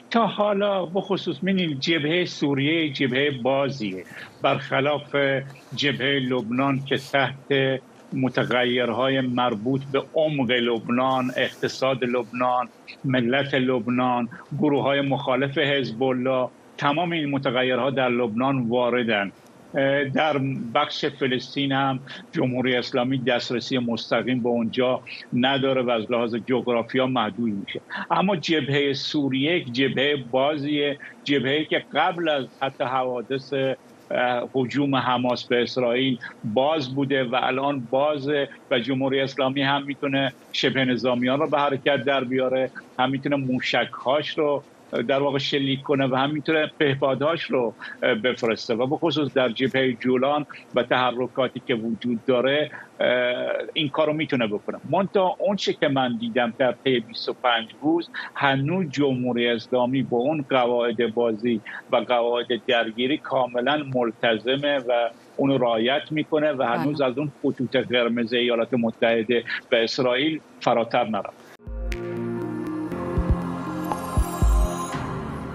تا حالا بخصوص من جبهه سوریه جبهه بازیه، برخلاف جبهه لبنان که تحت متغیرهای مربوط به عمق لبنان، اقتصاد لبنان، ملت لبنان، گروه های مخالف حزب الله، تمام این متغیرها در لبنان واردن. در بخش فلسطین هم جمهوری اسلامی دسترسی مستقیم به اونجا نداره و از لحاظ جغرافیا محدود میشه. اما جبهه سوریه یک جبهه بازیه، جبهه که قبل از حتی حوادث هجوم حماس به اسرائیل باز بوده و الان بازه و جمهوری اسلامی هم میتونه شبه نظامیان رو به حرکت در بیاره، هم میتونه موشک‌هاش رو در واقع شلیک کنه و هم میتونه پهپادهاش رو بفرسته و به خصوص در جبهه جولان و تحرکاتی که وجود داره این کارو میتونه بکنه. منتها اون چه که من دیدم در طی 25 روز هنوز جمهوری اسلامی با اون قواعد بازی و قواعد درگیری کاملا ملتزمه و اونو رعایت میکنه و هنوز از اون خطوط قرمز ایالات متحده و اسرائیل فراتر نرفته.